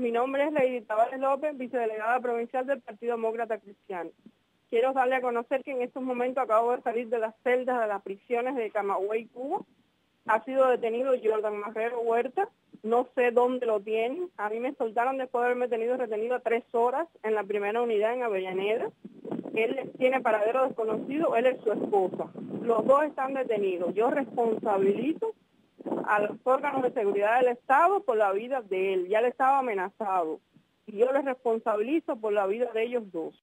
Mi nombre es Lady Tavares López, vicedelegada provincial del Partido Demócrata Cristiano. Quiero darle a conocer que en estos momentos acabo de salir de las celdas de las prisiones de Camagüey, Cuba. Ha sido detenido Jordan Marrero Huerta, no sé dónde lo tienen. A mí me soltaron después de haberme tenido retenido 3 horas en la primera unidad en Avellaneda. Él tiene paradero desconocido, él es su esposa. Los dos están detenidos. Yo responsabilizo a los órganos de seguridad del Estado por la vida de él. Ya él estaba amenazado. Y yo les responsabilizo por la vida de ellos dos.